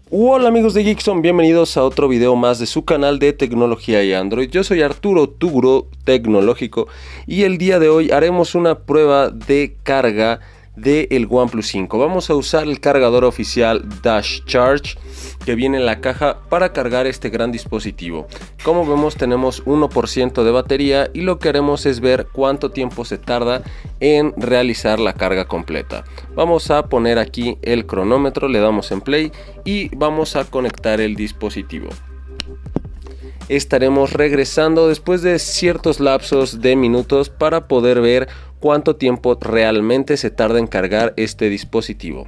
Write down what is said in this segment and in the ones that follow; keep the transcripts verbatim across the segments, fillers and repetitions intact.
Hola amigos de Geekson, bienvenidos a otro video más de su canal de tecnología y Android. Yo soy Arturo, tu gurú tecnológico, y el día de hoy haremos una prueba de carga del OnePlus cinco. Vamos a usar el cargador oficial Dash Charge que viene en la caja para cargar este gran dispositivo. Como vemos, tenemos uno por ciento de batería y lo que haremos es ver cuánto tiempo se tarda en realizar la carga completa. Vamos a poner aquí el cronómetro, le damos en play y vamos a conectar el dispositivo. Estaremos regresando después de ciertos lapsos de minutos para poder ver cuánto tiempo realmente se tarda en cargar este dispositivo.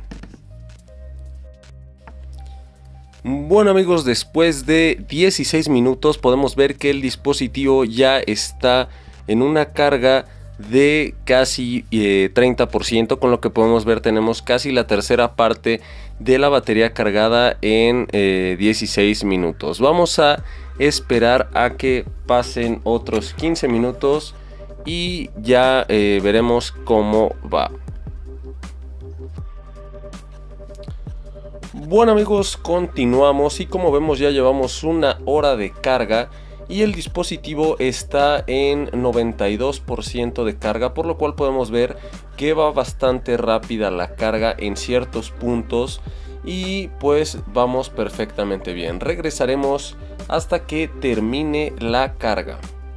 Bueno amigos, después de dieciséis minutos podemos ver que el dispositivo ya está en una carga de casi eh, treinta por ciento, con lo que podemos ver tenemos casi la tercera parte de la batería cargada en eh, dieciséis minutos. Vamos a esperar a que pasen otros quince minutos y ya eh, veremos cómo va. Bueno amigos, continuamos y como vemos ya llevamos una hora de carga y el dispositivo está en noventa y dos por ciento de carga, por lo cual podemos ver que va bastante rápida la carga en ciertos puntos y pues vamos perfectamente bien. Regresaremos hasta que termine la carga.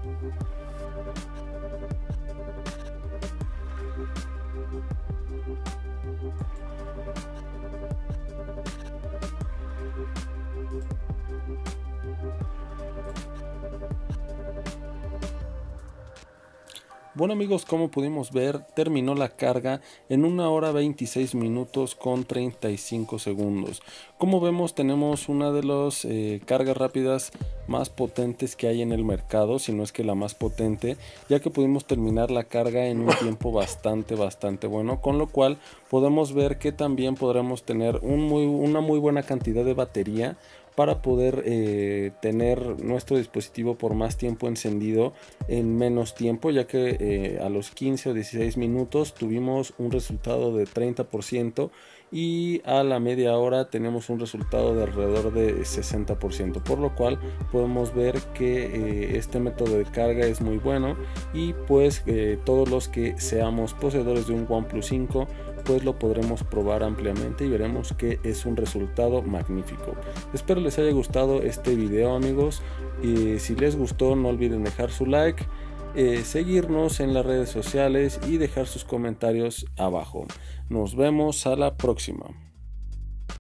Bueno amigos, como pudimos ver, terminó la carga en una hora veintiséis minutos con treinta y cinco segundos. Como vemos, tenemos una de las eh, cargas rápidas más potentes que hay en el mercado, si no es que la más potente, ya que pudimos terminar la carga en un tiempo bastante bastante bueno, con lo cual podemos ver que también podremos tener un muy, una muy buena cantidad de batería para poder eh, tener nuestro dispositivo por más tiempo encendido en menos tiempo, ya que eh, a los quince o dieciséis minutos tuvimos un resultado de treinta por ciento y a la media hora tenemos un resultado de alrededor de sesenta por ciento, por lo cual podemos ver que eh, este método de carga es muy bueno y pues eh, todos los que seamos poseedores de un OnePlus cinco pues lo podremos probar ampliamente y veremos que es un resultado magnífico. Espero les haya gustado este video amigos, y si les gustó no olviden dejar su like, eh, seguirnos en las redes sociales y dejar sus comentarios abajo. Nos vemos a la próxima.